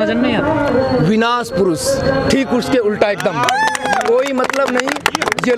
नजर नहीं आता? विनाश पुरुष, ठीक उसके उल्टा एकदम, कोई मतलब नहीं। ये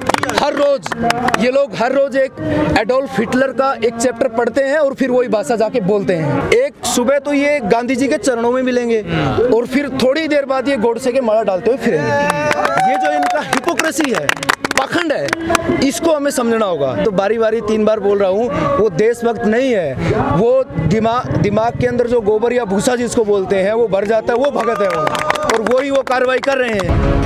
लोग हर रोज एक एडोल्फ हिटलर का एक चैप्टर पढ़ते हैं और फिर वही भाषा जाके बोलते हैं। एक सुबह तो ये गांधी जी के चरणों में मिलेंगे और फिर थोड़ी देर बाद ये गोडसे के माला डालते हुए फिरेंगे। ये जो इनका हिपोक्रेसी है, पाखंड है, इसको हमें समझना होगा। तो बारी बारी 3 बार बोल रहा हूँ, वो देशभक्त नहीं है, वो दिमाग के अंदर जो गोबर या भूसा जिसको बोलते हैं वो भर जाता है, वो भगत है वो, और वही वो कार्रवाई कर रहे हैं।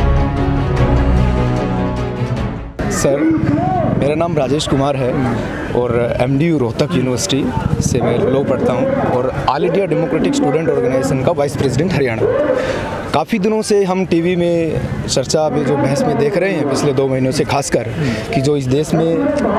सर, मेरा नाम राजेश कुमार है और MDU रोहतक यूनिवर्सिटी से मैं लॉ पढ़ता हूँ और All India Democratic Student Organisation का वाइस प्रेसिडेंट हरियाणा। काफ़ी दिनों से हम टीवी में चर्चा अभी जो बहस में देख रहे हैं पिछले 2 महीनों से, खासकर कि जो इस देश में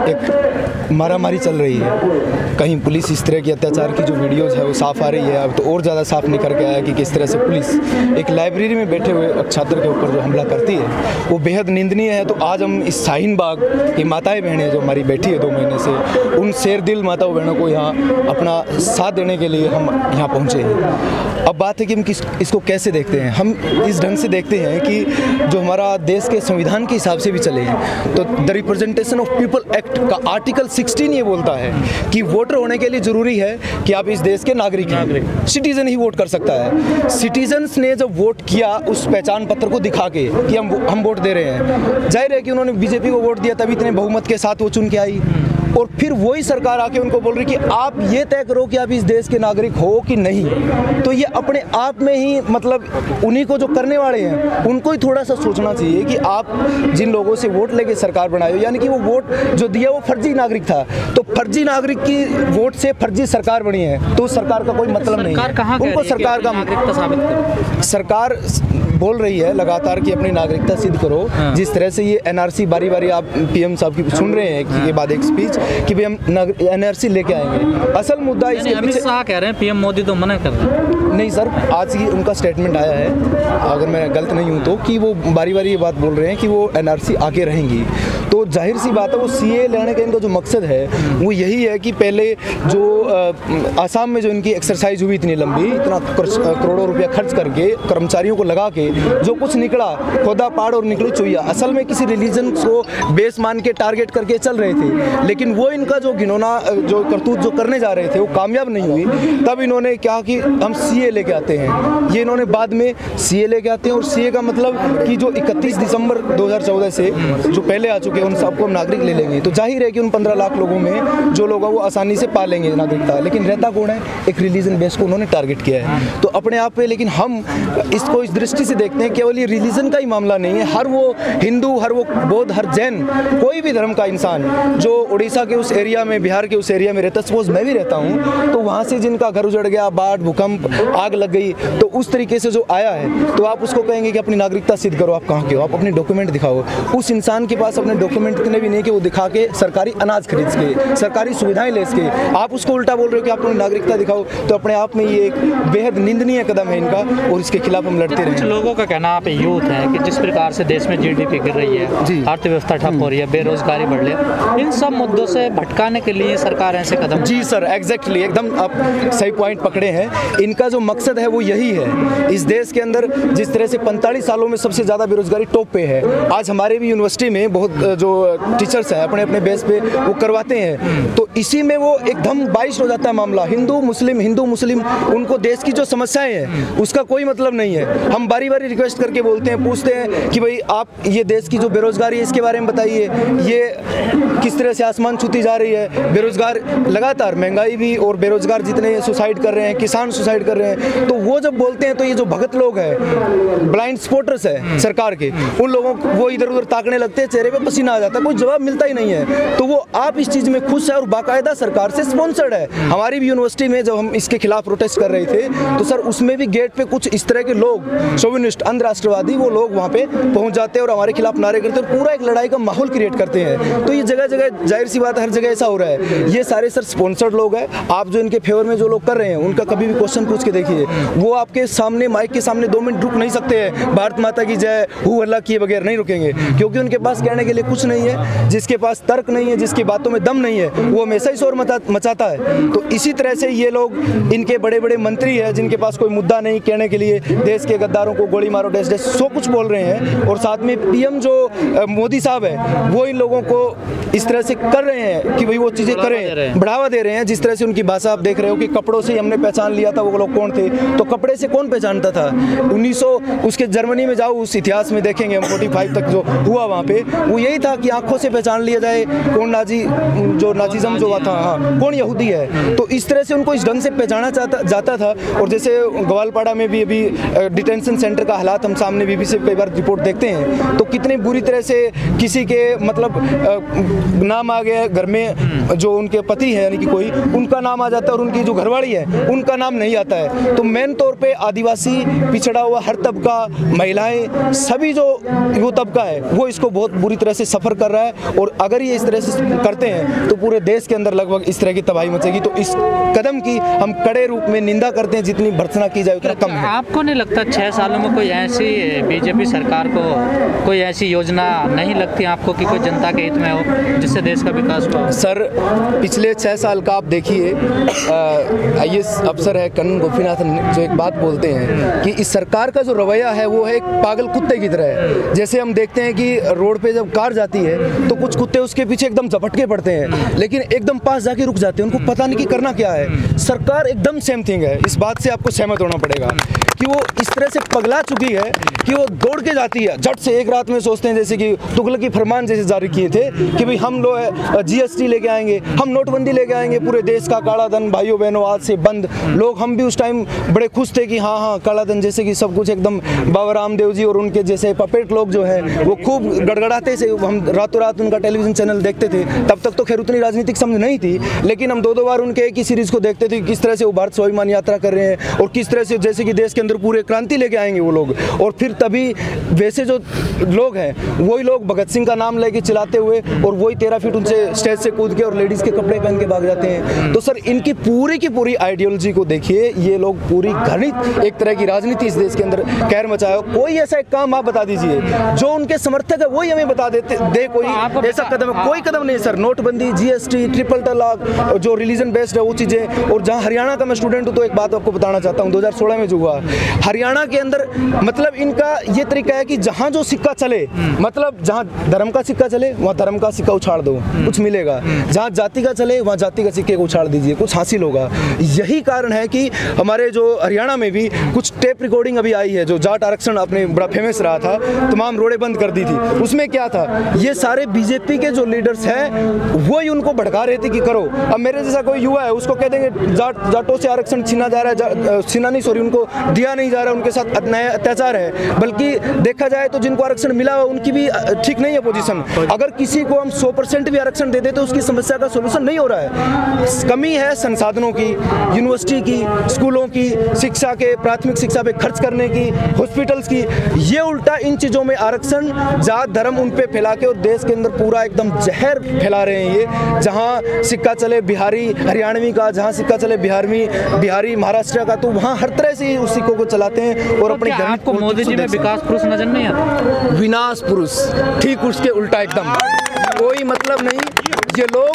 एक मारामारी चल रही है, कहीं पुलिस इस तरह की अत्याचार की जो वीडियोज़ है वो साफ़ आ रही है। अब तो और ज़्यादा साफ निकल के आया कि किस तरह से पुलिस एक लाइब्रेरी में बैठे हुए छात्र के ऊपर जो हमला करती है वो बेहद निंदनीय है। तो आज हम इस शाहीन बाग की माताएं बहनें जो हमारी बैठी है 2 महीने से, उन शेर दिल माताओं बहनों को यहाँ अपना साथ देने के लिए हम यहाँ पहुँचे हैं। अब बात है कि हम इसको कैसे देखते हैं। हम इस ढंग से देखते हैं कि जो हमारा देश के संविधान के हिसाब से भी चले हैं, तो the Representation of People Act का आर्टिकल 16 ये बोलता है कि वोटर होने के लिए ज़रूरी है कि आप इस देश के नागरिक हैं। सिटीजन ही वोट कर सकता है। सिटीजन्स ने जब वोट किया उस पहचान पत्र को दिखा के कि हम वोट दे रहे हैं, जाहिर है कि उन्होंने बीजेपी को वोट दिया, तभी इतने बहुमत के साथ वो चुन के आई। और फिर वही सरकार आके उनको बोल रही कि आप ये तय करो कि आप इस देश के नागरिक हो कि नहीं। तो ये अपने आप में ही मतलब उन्हीं को जो करने वाले हैं उनको ही थोड़ा सा सोचना चाहिए कि आप जिन लोगों से वोट लेके सरकार बनाए हो, यानी कि वो वोट जो दिया वो फर्जी नागरिक था, तो फर्जी नागरिक की वोट से फर्जी सरकार बनी है, तो सरकार का कोई मतलब नहीं है। उनको सरकार का नागरिकता साबित करो। सरकार बोल रही है लगातार कि अपनी नागरिकता सिद्ध करो। जिस तरह से ये NRC बारी बारी आप PM साहब की सुन रहे हैं कि के बाद एक स्पीच कि भाई हम NRC लेके आएंगे, असल मुद्दा इसके अमित शाह कह रहे हैं, PM मोदी तो मना कर रहे हैं। नहीं सर, आज ही उनका स्टेटमेंट आया है, अगर मैं गलत नहीं हूँ तो, कि वो बारी बारी ये बात बोल रहे हैं कि वो NRC आके रहेंगी। तो जाहिर सी बात है वो CA लेने का इनका जो मकसद है वो यही है कि पहले जो आसाम में जो इनकी एक्सरसाइज हुई इतनी लंबी, इतना करोड़ों रुपया खर्च करके कर्मचारियों को लगा के जो कुछ निकला, खोदा पाड़ और निकली चुईया, असल में किसी रिलीजन को बेस मान के टारगेट करके चल रहे थे। लेकिन वो इनका जो घिनौना जो करतूत जो करने जा रहे थे वो कामयाब नहीं हुई। तब इन्होंने कहा कि हम CA लेके आते हैं। ये इन्होंने बाद में CA लेके आते हैं, और CA का मतलब कि जो 31 दिसंबर 2014 से जो पहले आ चुके हैं उन सबको हम नागरिक ले लेंगे। तो जाहिर है कि उन 15 लाख लोगों में जो लोग हैं वो आसानी से पा लेंगे नागरिकता। लेकिन रहता कौन है? एक रिलीजन बेस को उन्होंने टारगेट किया है। तो अपने आप पे, लेकिन हम इसको इस दृष्टि से देखते हैं केवल ये रिलीजन का ही मामला नहीं है। हर वो हिंदू, हर वो बौद्ध, हर जैन, कोई भी धर्म का इंसान जो उड़ीसा के उस एरिया में, बिहार के उस एरिया में रहता, सपोज मैं भी रहता हूँ, तो वहाँ से जिनका घर उजड़ गया, बाढ़, भूकंप, आग लग गई, तो उस तरीके से जो आया है, तो आप उसको कहेंगे कि अपनी नागरिकता सिद्ध करो, आप कहाँ के हो, आप अपने डॉक्यूमेंट दिखाओ। उस इंसान के पास अपने डॉक्यूमेंट इतने भी नहीं कि वो दिखा के सरकारी अनाज खरीद के, सरकारी सुविधाएं ले सके, आप उसको उल्टा बोल रहे हो कि आप अपनी नागरिकता दिखाओ। तो अपने आप में ये एक बेहद निंदनीय कदम है इनका, और इसके खिलाफ हम लड़ते रहे। लोगों का कहना आप यूथ है कि जिस प्रकार से देश में GDP गिर रही है, अर्थव्यवस्था ठप हो रही है, बेरोजगारी बढ़ रही है, इन सब मुद्दों से भटकाने के लिए सरकार ऐसे कदम। जी सर, एग्जैक्टली, एकदम आप सही पॉइंट पकड़े हैं। इनका जो मकसद है वो यही है। इस देश के अंदर जिस तरह से 45 सालों में सबसे ज़्यादा बेरोजगारी टॉप पे है, आज हमारे भी यूनिवर्सिटी में बहुत जो टीचर्स हैं अपने अपने बेस पे वो करवाते हैं, तो इसी में वो एकदम 22 हो जाता है मामला। हिंदू मुस्लिम उनको देश की जो समस्याएं हैं उसका कोई मतलब नहीं है। हम बारी बारी रिक्वेस्ट करके बोलते हैं, पूछते हैं कि भाई आप ये देश की जो बेरोजगारी है इसके बारे में बताइए, ये किस तरह से आसमान छूती जा रही है। बेरोजगार लगातार, महंगाई भी, और बेरोजगार जितने सुसाइड कर रहे हैं, किसान सुसाइड कर रहे हैं, तो वो जब बोलते हैं तो ये जो भगत लोग हैं, ब्लाइंड सपोर्टर्स है सरकार के, उन लोगों को वो इधर उधर ताकने लगते हैं, चेहरे पे पसीना आ जाता है, कोई जवाब मिलता ही नहीं है। तो वो आप इस चीज़ में खुश है और बाकायदा सरकार से स्पॉन्सर्ड है। हमारी भी यूनिवर्सिटी में जब हम इसके खिलाफ प्रोटेस्ट कर रहे थे तो सर उसमें भी गेट पे कुछ इस तरह के लोग, शोविनिस्ट, अंधराष्ट्रवादी, वो लोग वहाँ पे पहुँच जाते हैं और हमारे खिलाफ नारे करते हैं, पूरा एक लड़ाई का माहौल क्रिएट करते हैं। तो ये जगह जगह, जाहिर सी बात है, हर जगह ऐसा हो रहा है। ये सारे सर स्पॉन्सर्ड लोग हैं। आप जो इनके फेवर में जो लोग कर रहे हैं उनका कभी भी क्वेश्चन पूछ के देखिए, वो आपके सामने माइक के सामने 2 मिनट रुक नहीं सकते हैं, भारत माता की जय, हु हल्ला किए बगैर नहीं रुकेंगे, क्योंकि उनके पास कहने के लिए कुछ नहीं है, जिसके पास तर्क नहीं है, जिसकी बातों में दम नहीं है, वो हमेशा ही शोर मचाता है। तो इसी तरह से ये लोग, इनके बड़े बड़े मंत्री हैं जिनके पास कोई मुद्दा नहीं कहने के लिए, देश के गद्दारों को गोली मारो, डैश डैश सो कुछ बोल रहे हैं। और साथ में पीएम जो मोदी साहब है वो इन लोगों को इस तरह से कर रहे हैं कि भाई वो चीज़ें करें, बढ़ावा दे रहे हैं। जिस तरह से उनकी भाषा आप देख रहे हो कि कपड़ों से हमने पहचान लिया था वो लोग कौन थे, तो कपड़े से कौन पहचानता था? 1900 उसके जर्मनी में जाओ, उस इतिहास में देखेंगे हम 45 तक जो हुआ वहाँ पे, वो यही था कि आंखों से पहचान लिया जाए कौन नाजी, जो नाजिज्म जो हुआ था, हाँ, कौन यहूदी है। तो इस तरह से उनको इस ढंग से पहचाना जाता था। और जैसे ग्वालपाड़ा में भी अभी डिटेंशन सेंटर का हालात हम सामने बीबीसी कई बार रिपोर्ट देखते हैं, तो कितनी बुरी तरह से किसी के मतलब नाम आ गया घर में, जो उनके पति है यानी कि कोई, उनका नाम आ जाता है और उनकी जो घरवाली है उनका नाम नहीं आता है। तो मेन तौर पे आदिवासी, पिछड़ा हुआ हर तबका, महिलाएं, सभी जो वो तबका है वो इसको बहुत बुरी तरह से सफ़र कर रहा है। और अगर ये इस तरह से करते हैं तो पूरे देश के अंदर लगभग इस तरह की तबाही मचेगी। तो इस कदम की हम कड़े रूप में निंदा करते हैं, जितनी भर्त्सना की जाए उतना कम है। आपको नहीं लगता 6 सालों में कोई ऐसी बीजेपी सरकार को कोई ऐसी योजना नहीं लगती आपको कि कोई जनता के हित में हो, जिससे देश का विकास हो? सर, पिछले 6 साल का आप देखिए, IAS अफसर है कन्नन गोपीनाथन जो एक बात बोलते हैं कि इस सरकार का जो रवैया है वो है एक पागल कुत्ते की तरह है। जैसे हम देखते हैं कि रोड पे जब कार जाती है तो कुछ कुत्ते उसके पीछे एकदम झपट के पड़ते हैं, लेकिन एकदम पास जाके रुक जाते हैं, उनको पता नहीं कि करना क्या है। सरकार एकदम सेम थिंग है, इस बात से आपको सहमत होना पड़ेगा कि वो इस तरह से पगला चुकी है कि वो दौड़ के जाती है, झट से एक रात में सोचते हैं, जैसे कि तुगलकी फरमान जैसे जारी किए थे कि भाई हम लोग GST लेके आएंगे, हम नोटबंदी लेके आएंगे, पूरे देश का काला धन भाइयों बहनों आज से बंद। लोग, हम भी उस टाइम बड़े खुश थे कि हाँ हाँ काला धन, जैसे कि सब कुछ एकदम बाबा रामदेव जी और उनके जैसे पपेट लोग जो है वो खूब गड़गड़ाते से, हम रातों रात उनका टेलीविजन चैनल देखते थे। तब तक तो खैर उतनी राजनीतिक समझ नहीं थी, लेकिन हम 2-2 बार उनके एक ही सीरीज को देखते थे, किस तरह से वो भारत स्वाभिमान यात्रा कर रहे हैं और किस तरह से जैसे कि देश के अंदर पूरे क्रांति लेके आएंगे वो लोग। और फिर तभी वैसे जो लोग हैं वही लोग भगत सिंह का नाम लेके चिल्लाते हुए और वही 13 फीट उनसे स्टेज से कूद के और लेडीज के कपड़े पहन के भाग जाते हैं। तो सर, इनकी पूरी की पूरी आइडियोलॉजी को देखिए, ये लोग पूरी घृणित एक तरह की राजनीति इस देश के अंदर कहर मचाया। कोई ऐसा एक काम आप बता दीजिए जो उनके समर्थक है वही हमें बता दे कोई ऐसा कदम है। कोई कदम नहीं सर, नोटबंदी, GST, ट्रिपल तलाक, जो रिलीजन बेस्ड है वो चीज़ें। और जहाँ हरियाणा का मैं स्टूडेंट हूँ तो एक बात आपको बताना चाहता हूँ, 2016 में जो हुआ हरियाणा के अंदर, मतलब इनका ये तरीका है कि जहाँ जो सिक्का चले, मतलब जहाँ धर्म का सिक्का चले वहाँ धर्म का सिक्का उछाड़ दो, कुछ मिलेगा। जहाँ जाति का चले वहाँ जाति का सिक्के को उछाड़ दीजिए, कुछ हासिल होगा। यही कारण है कि हमारे जो हरियाणा में भी कुछ टेप रिकॉर्डिंग अभी आई है, जो जाट आरक्षण अपने बड़ा फेमस रहा था, तमाम रोडें बंद कर दी थी। उसमें क्या था, ये सारे बीजेपी के जो लीडर्स हैं वो ही उनको भड़का रहे थे कि करो। अब मेरे जैसा कोई युवा है उसको कह देंगे जाटों से आरक्षण छीना जा रहा है, छीना नहीं सॉरी, उनको दिया नहीं जा रहा, उनके साथ नया अत्याचार है। बल्कि देखा जाए तो जिनको आरक्षण मिला हुआ उनकी भी ठीक नहीं है पोजीशन। अगर किसी को हम 100% भी आरक्षण दे दें तो उसकी समस्या का सोल्यूशन नहीं हो रहा है। कमी है संसाधनों की, यूनिवर्सिटी की, स्कूलों की, शिक्षा के, प्राथमिक शिक्षा पे खर्च करने की, हॉस्पिटल्स की। ये उल्टा इन चीज़ों में आरक्षण, जात धर्म उन पे फैला के और देश के अंदर पूरा एकदम जहर फैला रहे हैं ये। जहाँ सिक्का चले बिहारी हरियाणवी का, जहाँ सिक्का चले बिहारी महाराष्ट्र का, तो वहाँ हर तरह से उस सिक्कों को चलाते हैं और अपने घर को। मोदी जी में विकास पुरुष नजर नहीं आता? विनाश पुरुष, ठीक उसके उल्टा एकदम, कोई मतलब नहीं। ये लोग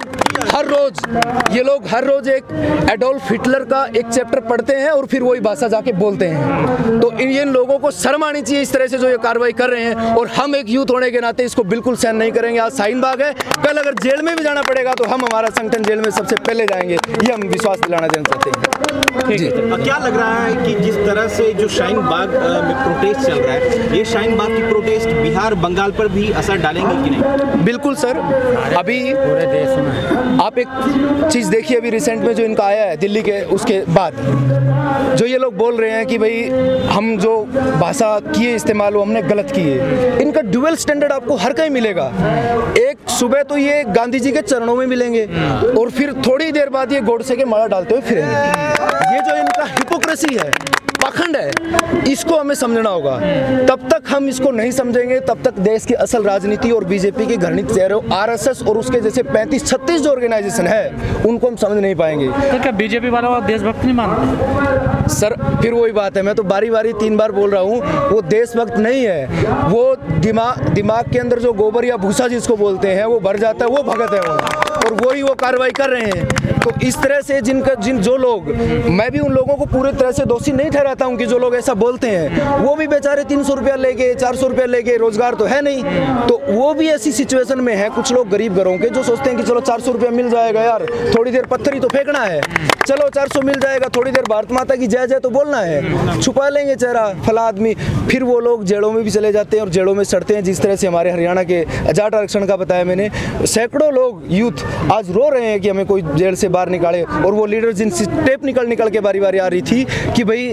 हर रोज एक एडोल्फ हिटलर का एक चैप्टर पढ़ते हैं और फिर वही भाषा जाके बोलते हैं। तो इन लोगों को शर्म आनी चाहिए इस तरह से जो ये कार्रवाई कर रहे हैं, और हम एक यूथ होने के नाते इसको बिल्कुल सहन नहीं करेंगे। आज शाहीन बाग है, कल अगर जेल में भी जाना पड़ेगा तो हम, हमारा संगठन जेल में सबसे पहले जाएंगे, ये हम विश्वास दिलाना चाहते हैं। जी, क्या लग रहा है कि जिस तरह से जो शाहीन बाग में प्रोटेस्ट चल रहा है, ये शाहीन बाग की प्रोटेस्ट बिहार बंगाल पर भी असर डालेंगे कि नहीं? बिल्कुल सर, अभी पूरे देश में आप एक चीज़ देखिए, अभी रिसेंट में जो इनका आया है दिल्ली के, उसके बाद जो ये लोग बोल रहे हैं कि भाई हम जो भाषा किए इस्तेमाल वो हमने गलत किए। इनका ड्यूअल स्टैंडर्ड आपको हर कहीं मिलेगा। एक सुबह तो ये गांधी जी के चरणों में मिलेंगे और फिर थोड़ी देर बाद ये गोडसे के माला डालते हुए फिरेंगे। ये जो इनका हिपोक्रेसी है, पाखंड है, इसको हमें समझना होगा। तब तक हम इसको नहीं समझेंगे तब तक देश की असल राजनीति और बीजेपी के घृणित चेहरे RSS और उसके जैसे 35-36 जो ऑर्गेनाइजेशन है उनको हम समझ नहीं पाएंगे। तो क्या बीजेपी वालों देशभक्त नहीं मानते? सर फिर वही बात है, मैं तो बारी बारी 3 बार बोल रहा हूँ, वो देशभक्त नहीं है, वो दिमाग के अंदर जो गोबर या भूसा जिसको बोलते हैं वो भर जाता है, वो भगत है वो, और वही वो कार्रवाई कर रहे हैं। तो इस तरह से जो लोग, मैं भी उन लोगों को पूरी तरह से दोषी नहीं ठहराता हूँ कि जो लोग ऐसा बोलते हैं, वो भी बेचारे 300 रुपया लेके 400 रुपया लेके, रोजगार तो है नहीं, तो वो भी ऐसी सिचुएशन में है। कुछ लोग गरीब घरों के जो सोचते हैं कि चलो 400 रुपया मिल जाएगा यार, थोड़ी देर पत्थर ही तो फेंकना है, चलो 400 मिल जाएगा, थोड़ी देर भारत माता की जय जय तो बोलना है, छुपा लेंगे चेहरा फला आदमी, फिर वो लोग जेलों में भी चले जाते हैं और जेलों में सड़ते हैं। जिस तरह से हमारे हरियाणा के जाट आरक्षण का बताया मैंने, सैकड़ों लोग यूथ आज रो रहे हैं कि हमें कोई जेल से बाहर निकाले, और वो लीडर जिनसे टेप निकल के बारी बारी आ रही थी कि भाई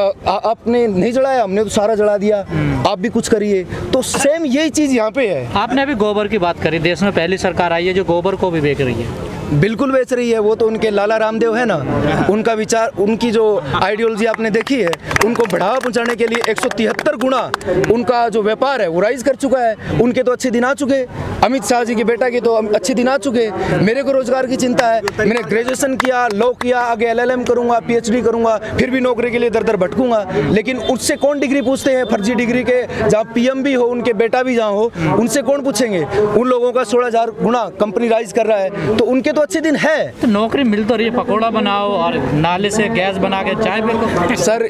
आपने नहीं जलाया, हमने तो सारा जला दिया, आप भी कुछ करिए। तो सेम यही चीज़ यहाँ पे है। आपने अभी गोबर की बात करी, देश में पहली सरकार आई है जो गोबर को भी बेच रही है। बिल्कुल बेच रही है, वो तो उनके लाला रामदेव है ना, उनका विचार, उनकी जो आइडियोलॉजी आपने देखी है, उनको बढ़ावा पहुंचाने के लिए 173 गुना उनका जो व्यापार है वो राइज कर चुका है। उनके तो अच्छे दिन आ चुके, अमित शाह जी के बेटा के तो अच्छे दिन आ चुके। मेरे को रोजगार की चिंता है, मैंने ग्रेजुएशन किया, लॉ किया, आगे LLM करूंगा, PhD करूंगा, फिर भी नौकरी के लिए दर दर भटकूंगा, लेकिन उससे कौन डिग्री पूछते हैं? फर्जी डिग्री के जहाँ PM भी हो, उनके बेटा भी जहाँ हो, उनसे कौन पूछेंगे? उन लोगों का 16,000 गुना कंपनी राइज कर रहा है, तो उनके तो अच्छे दिन है। तो नौकरी मिल तो रही है, पकौड़ा बनाओ और नाले से गैस बना के चाय पियो। सर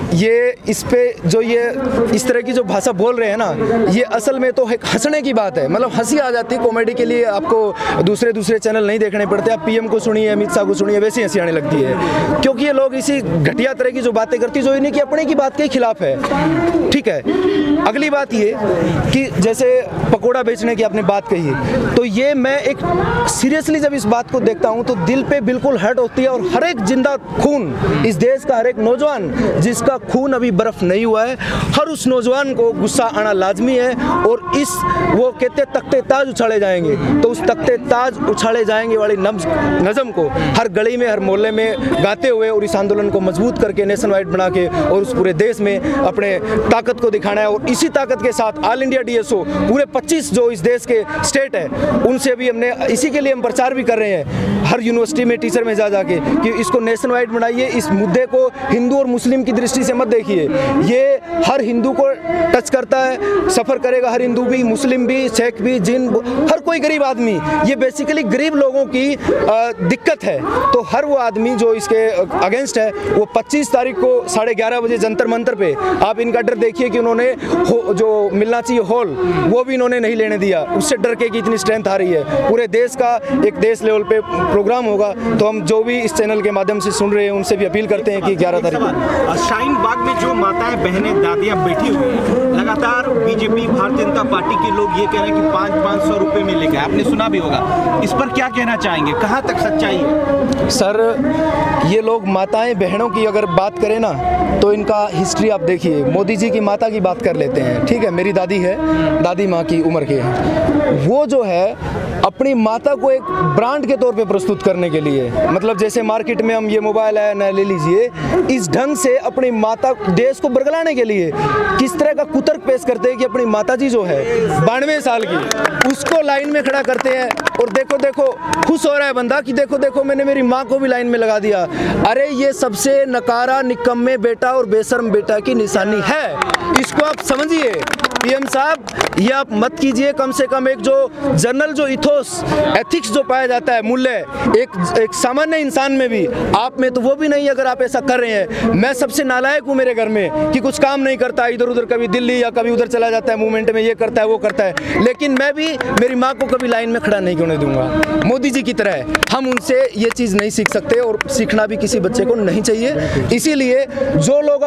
ये इस पे जो ये इस तरह की जो भाषा बोल रहे हैं ना, ये असल में तो एक हंसने की बात है, मतलब हंसी आ जाती है। कॉमेडी के लिए आपको दूसरे चैनल नहीं देखने पड़ते, आप PM को सुनिए, अमित शाह को सुनिए, वैसे हंसी आने लगती है, क्योंकि ये लोग इसी घटिया तरह की जो बातें करती जो इन्हीं की अपने की बात के खिलाफ है। ठीक है, अगली बात ये कि जैसे पकोड़ा बेचने की आपने बात कही, तो ये मैं एक सीरियसली जब इस बात को देखता हूं तो दिल पे बिल्कुल हर्ट होती है। और हर एक जिंदा खून इस देश का, हर एक नौजवान जिसका खून अभी बर्फ नहीं हुआ है, हर उस नौजवान को गुस्सा आना लाजमी है। और इस वो कहते तख्ते ताज उछाले जाएंगे, तो उस तख्ते ताज उछाले जाएंगे वाली नज़म को हर गली में, हर मोहल्ले में गाते हुए और इस आंदोलन को मजबूत करके नेशन वाइड बना के और उस पूरे देश में अपने ताकत को दिखाना है। और इसी ताकत के साथ ऑल इंडिया DSO पूरे 25 जो इस देश के स्टेट है, उनसे भी हमने इसी के लिए हम प्रचार भी कर रहे हैं हर यूनिवर्सिटी में, टीचर में जा जाके कि इसको नेशन वाइड बनाइए। इस मुद्दे को हिंदू और मुस्लिम की दृष्टि से मत देखिए, ये हर हिंदू को टच करता है, सफ़र करेगा हर हिंदू भी, मुस्लिम भी, सिख भी, जिन, हर कोई गरीब आदमी, ये बेसिकली गरीब लोगों की दिक्कत है। तो हर वो आदमी जो इसके अगेंस्ट है, वो 25 तारीख को 11:30 बजे जंतर मंतर पे आप इनका डर देखिए कि उन्होंने जो मिलना चाहिए हॉल, वो भी इन्होंने नहीं लेने दिया, उससे डर के कि इतनी स्ट्रेंथ आ रही है। पूरे देश का एक देश लेवल पे प्रोग्राम होगा, तो हम जो भी इस चैनल के माध्यम से सुन रहे हैं उनसे भी अपील करते हैं कि 11 तारीख को शाहीन बाग में जो माताएं, बहनें, दादियां बैठी हुई हैं, लगातार बीजेपी, भारतीय जनता पार्टी के लोग ये कह रहे हैं कि 500-500 रुपए में लेकर, आपने सुना भी होगा, इस पर क्या कहना चाहेंगे, कहाँ तक सच्चाई है? सर ये लोग माताएं बहनों की अगर बात करें ना, तो इनका हिस्ट्री आप देखिए। मोदी जी की माता की बात कर लेते हैं, ठीक है, मेरी दादी है, दादी माँ की उम्र के हैं, वो जो है अपनी माता को एक ब्रांड के तौर पे प्रस्तुत करने के लिए, मतलब जैसे मार्केट में हम ये मोबाइल है ना ले लीजिए, इस ढंग से अपनी माता, देश को बरगलाने के लिए किस तरह का कुतर्क पेश करते हैं कि अपनी माता जी जो है 92 साल की, उसको लाइन में खड़ा करते हैं और देखो देखो खुश हो रहा है बंदा कि देखो देखो मैंने मेरी माँ को भी लाइन में लगा दिया। अरे ये सबसे नकारा, निकम्मे बेटा और बेशर्म बेटा की निशानी है, इसको आप समझिए। PM साहब ये आप मत कीजिए, कम से कम एक जो जनरल जो इथोस, एथिक्स जो पाया जाता है, मूल्य एक सामान्य इंसान में भी, आप में तो वो भी नहीं। अगर आप ऐसा कर रहे हैं, मैं सबसे नालायक हूँ मेरे घर में कि कुछ काम नहीं करता, इधर उधर कभी दिल्ली या कभी उधर चला जाता है, मूवमेंट में ये करता है वो करता है, लेकिन मैं भी मेरी माँ को कभी लाइन में खड़ा नहीं होने दूंगा। मोदी जी की तरह हम उनसे ये चीज़ नहीं सीख सकते और सीखना भी किसी बच्चे को नहीं चाहिए। इसीलिए जो लोग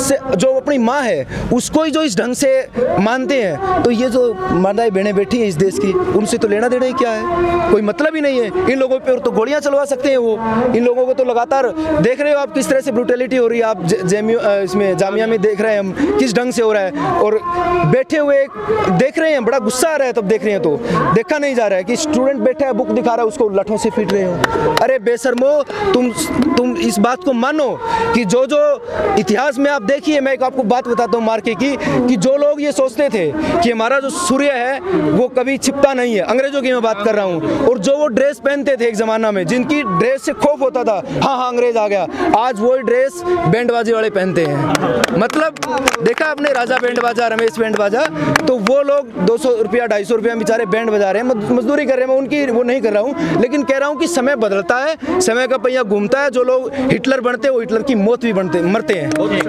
अपनी माँ है उसको ही जो इस ढंग से मानते हैं, तो ये जो माताएं बहनें बैठी हैं इस देश की, उनसे तो लेना देना ही क्या है, कोई मतलब ही नहीं है। इन लोगों पे तो गोलियां चलवा सकते हैं वो, इन लोगों को तो लगातार देख रहे हो आप किस तरह से ब्रूटलिटी हो रही है। आप इसमें जामिया में देख रहे हैं हम किस ढंग से हो रहा है, और बैठे हुए देख रहे हैं, बड़ा गुस्सा आ रहा है तब देख रहे हैं, तो देखा नहीं जा रहा है कि स्टूडेंट बैठा है, बुक दिखा रहा है, उसको लठों से पीट रहे हो। अरे बेशर्मो, तुम इस बात को मानो कि जो इतिहास में आप देखिए, मैं आपको बात बताता हूँ, मार्के की कि जो लोग ये सोचते थे कि हमारा जो सूर्य है वो कभी छिपता नहीं है, अंग्रेजों की मैं बात कर रहा हूँ, और जो वो ड्रेस पहनते थे एक ज़माना में, जिनकी ड्रेस से खौफ होता था, हाँ हाँ अंग्रेज आ गया, आज वही ड्रेस बैंडबाजी वाले पहनते हैं। मतलब देखा आपने राजा बैंड बाजा, रमेश बैंड बाजा, तो वो लोग 200 रुपया 250 रुपया बेचारे बैंड बजा रहे हैं, मजदूरी कर रहे हैं, मैं उनकी वो नहीं कर रहा हूँ, लेकिन कह रहा हूँ कि समय बदलता है, समय का पहिया घूमता है, जो लोग हिटलर बनते हैं वो हिटलर की मौत भी मरते हैं।